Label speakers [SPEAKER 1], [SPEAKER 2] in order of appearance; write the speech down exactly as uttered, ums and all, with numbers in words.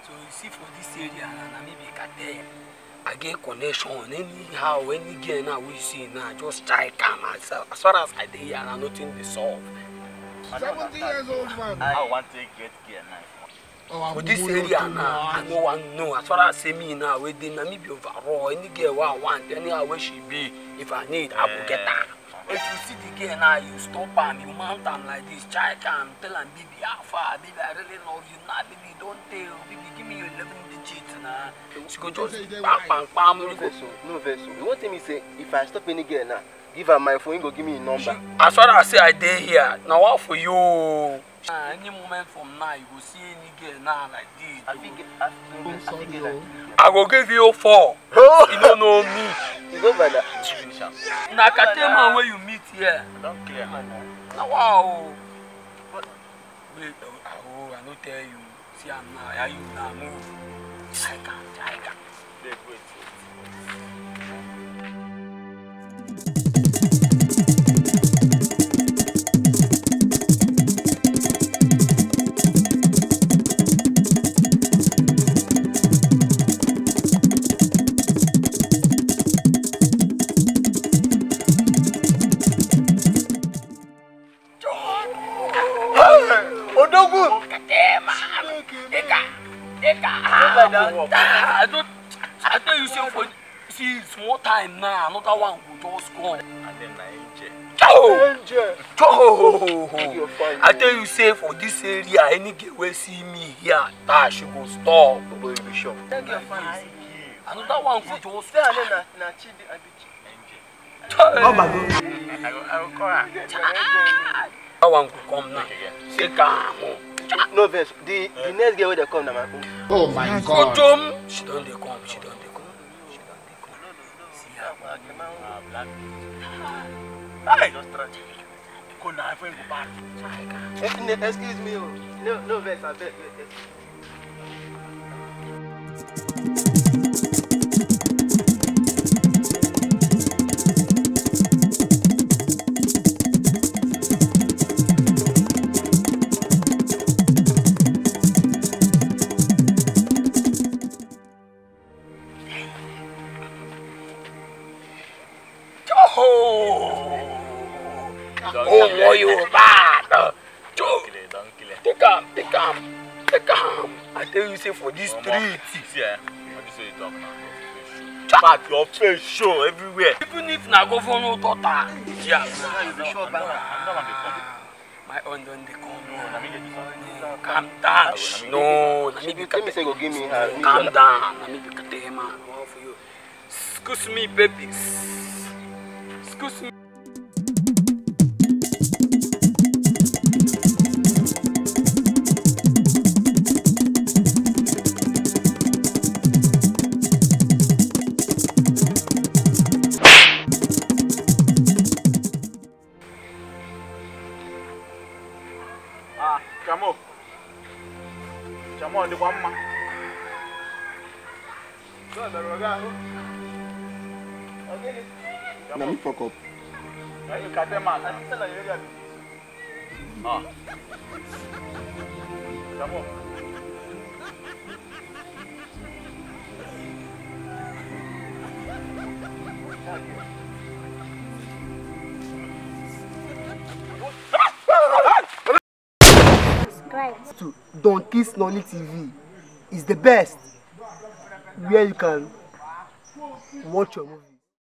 [SPEAKER 1] So you see for this area, and maybe cartel, I get connection. Anyhow, any girl now we see now, just try calm myself. As far as I dey here, and nothing to solve.
[SPEAKER 2] Seventy years old man.
[SPEAKER 3] I want to get gear now.
[SPEAKER 2] Oh,
[SPEAKER 1] for this area now, I no one know. As far as say me now, we dey na me be overall. Any girl I want, anyhow where she be, if I need, I will get her. If you see the girl now, you stop am, you mount am like this, try am, tell am, baby, how far, baby, I really love you. Nah, baby, don't tell, baby, give me your eleven digits now. She go just bam, bam, bam.
[SPEAKER 3] No vessel, no vessel. You want me say if I stop any girl now, give her my phone, you go give me a number.
[SPEAKER 1] As far as say I dey here, now what for you? Uh, any moment from now, you go see any girl now like this.
[SPEAKER 3] I think I think I think
[SPEAKER 1] I go give you four. You don't know me.
[SPEAKER 3] It's over that.
[SPEAKER 1] Na Katema where you meet here.
[SPEAKER 3] Don't clear man.
[SPEAKER 1] Now wow. Wait, oh, I don't tell you. See, I'm now. How you now move? I can't. I can't.
[SPEAKER 3] Wait, wait.
[SPEAKER 1] I don't. I tell you, say for see small time now, another one will just come.
[SPEAKER 3] And then I angel.
[SPEAKER 1] Oh,
[SPEAKER 3] Angel.
[SPEAKER 1] oh. I tell you, say for this area, any girl will see me here, that she go stop.
[SPEAKER 3] Boy, you be sure.
[SPEAKER 1] Thank you, fine. Another one will just
[SPEAKER 3] stay. And then na chidi abichi.
[SPEAKER 1] Oh my
[SPEAKER 3] God. I will, I will call her.
[SPEAKER 1] That one will come now. Say calm.
[SPEAKER 3] No verse. The the next girl will they come now, my phone.
[SPEAKER 2] Oh my God.
[SPEAKER 1] She don't they come. She don't they come. She don't they come. See her.
[SPEAKER 3] Ah, black. Hey, just try. Go now. I find go back. Excuse me. No, no verse. I beg.
[SPEAKER 1] Oh, boy, you bad. Joe, take him, take him, take him. I tell you, say for this street.
[SPEAKER 3] Yeah, what do you say you talk now? But your face show everywhere.
[SPEAKER 1] Even if na go for no daughter. Yeah,
[SPEAKER 3] you be sure about that.
[SPEAKER 1] My own don't they come.
[SPEAKER 3] No, let me get this.
[SPEAKER 1] Calm down. No, let me be.
[SPEAKER 3] Let me say go give me her.
[SPEAKER 1] Calm down. Let me be cutting man. All for you. Excuse me, baby. Excuse me.
[SPEAKER 3] Ah, Chamo. Chamo, the one man.
[SPEAKER 2] Let me fuck up.
[SPEAKER 3] You cut them out. Ah. Chamo.
[SPEAKER 4] Subscribe to DONKISS NOLLY T V. Is the best where you can watch your movie.